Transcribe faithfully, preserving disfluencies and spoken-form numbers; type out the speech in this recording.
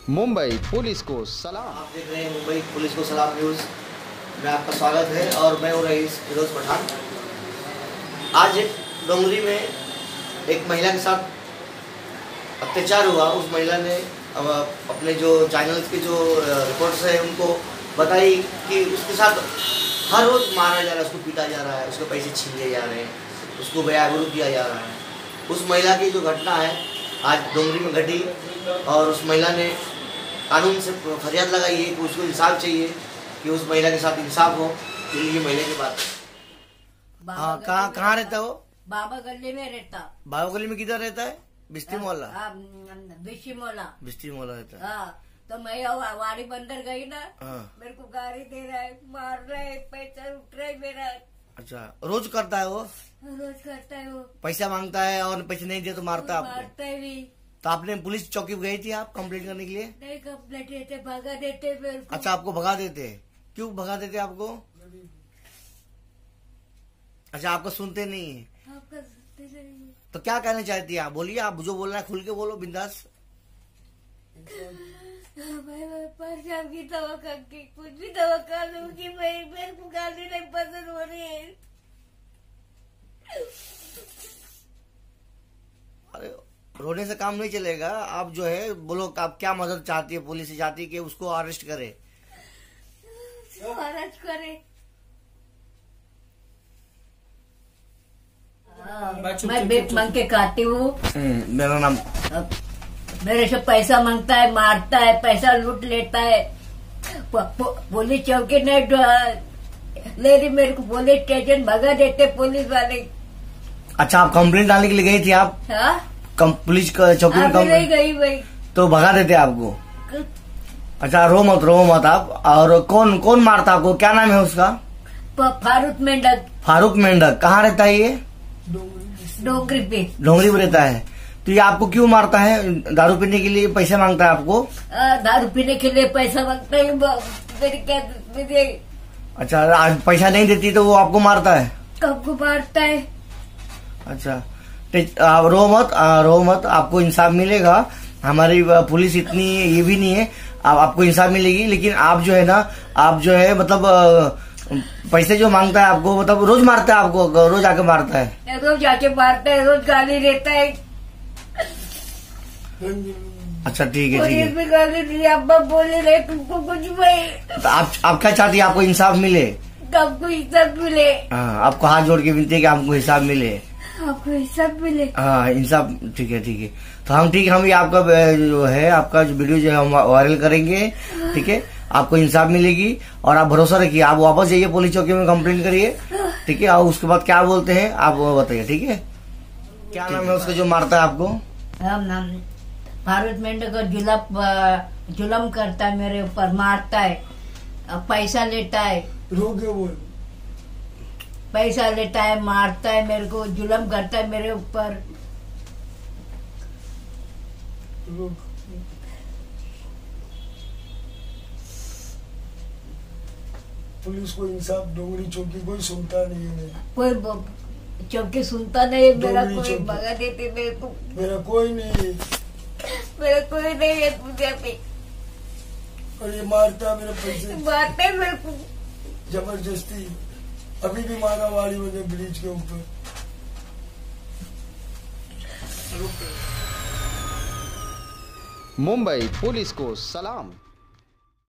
Mumbai police को सलाम। आप देख रहे हैं मुंबई पुलिस को सलाम न्यूज़ में आपका स्वागत है और मैं हूँ रईस फिरोज पठान। आज डोंगरी में एक महिला के साथ अत्याचार हुआ। उस महिला ने अपने जो चैनल्स के जो रिपोर्ट्स है उनको बताई कि उसके साथ हर रोज़ मारा जा रहा है, उसको पीटा जा रहा है, उसके पैसे छीन लिए जा रहे हैं, उसको बेआबरू किया जा रहा है। उस महिला की जो घटना है आज डोंगरी में घटी और उस महिला ने कानून से फरियाद लगाई है कि उसको इंसाफ चाहिए, कि उस महिला के साथ इंसाफ हो। ये महिला की बात है। हाँ, कहाँ कहाँ रहता है वो? बाबा गली में रहता। बाबा गली में किधर रहता है? बिस्ती मोहल्ला। बिस्ती मोहल्ला बिस्ती मोहल्ला रहता है। हाँ, तो मैं वाड़ी बंदर गई ना। हाँ। मेरे को गाड़ी दे रहा है, मार रहा है, पैसा उठ रहा है मेरा। अच्छा, रोज करता है वो? रोज करता है वो। पैसा मांगता है और पैसे नहीं दे तो मारता है आपको? मारता है भी। तो आपने पुलिस चौकी गई थी आप कंप्लेंट करने के लिए? नहीं कंप्लेंट देते, भगा देते मेरे को। अच्छा, आपको भगा देते? क्यों भगा देते आपको? अच्छा, आपको सुनते नहीं है? आपका सुनते नहीं है। तो क्या कहना चाहती है आप? बोलिए, आप जो बोलना है खुल के बोलो, बिंदास। मैं परेशान की दवा करके कुछ भी दवा कर लूंगी। मैं मेरे को गाली नहीं पसंद हो रही है। अरे रोने से काम नहीं चलेगा। आप जो है बोलो, आप क्या मदद चाहती है? पुलिस से चाहती है कि उसको अरेस्ट करे? अरेस्ट करे। मैं बेच मांग के खाती हूँ। मेरा नाम मेरे से पैसा मांगता है, मारता है, पैसा लूट लेता है। पुलिस चौकी ने ले रही मेरे को, पुलिस स्टेशन भगा देते पुलिस वाले। अच्छा, आप कंप्लेंट डालने के लिए गई थी आप? हाँ, पुलिस चौकी में नहीं गई भाई, तो भगा देते आपको? अच्छा, रो मत रो मत आप। और कौन कौन मारता आपको? क्या नाम है उसका? फारूक मेंढक। फारूक मेंढक कहाँ रहता है ये? डोंगरी पे। डोंगरी पे रहता है। तो ये आपको क्यों मारता है? दारू पीने के लिए पैसे मांगता है आपको? आ, दारू पीने के लिए पैसा मांगता है मेरे क्या मेरे। अच्छा, आज पैसा नहीं देती तो वो आपको मारता है? कब को मारता है। अच्छा, आप रो मत, आ, रो मत, आपको इंसाफ मिलेगा। हमारी पुलिस इतनी ये भी नहीं है, आप, आपको इंसाफ मिलेगी। लेकिन आप जो है ना, आप जो है मतलब पैसे जो मांगता है आपको, मतलब रोज मारता है आपको? रोज आके मारता है? रोज आके मारता है, रोज गाली देता है। अच्छा, ठीक है, ठीक है। भी गाली दी, अब्बा बोले रहे तुमको कुछ भाई। तो आप आप क्या चाहती है? आपको इंसाफ मिले? आपको हिसाब मिले। हाँ, आपको हाथ जोड़ के विनती है कि आपको हिसाब मिले। आपको हिसाब मिले। हाँ, इंसाफ। ठीक है, ठीक है। तो हम ठीक है, हम ये आपका जो है आपका जो वीडियो जो है हम वायरल करेंगे। ठीक है, आपको इंसाफ मिलेगी और आप भरोसा रखिए। आप वापस जाइए पुलिस चौकी में कंप्लेंट करिए। ठीक है, और उसके बाद क्या बोलते हैं आप बताइए। ठीक है, क्या नाम है उसका जो मारता है आपको? हम नाम फारूक मेंढक का जुलम जुलम करता है मेरे ऊपर, मारता है, पैसा लेता है। रोके बोल। पैसा लेता है, मारता है मेरे को, जुलम करता है मेरे ऊपर। पुलिस को इंसाफ, डोंगरी चौकी कोई सुनता नहीं है। कोई चौकी सुनता नहीं, मेरा कोई भगा देते मेरे को। मेरा कोई नहीं है, मेरा कोई नहीं है पूजा पे। और ये मारता मेरे पैसे, मारते है मेरे को जबरदस्ती। अभी भी मारा वाली वजह ब्रिज के ऊपर। मुंबई पुलिस को सलाम।